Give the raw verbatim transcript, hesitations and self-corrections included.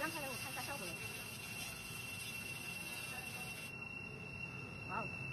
让开了，我看一下效果。哇哦！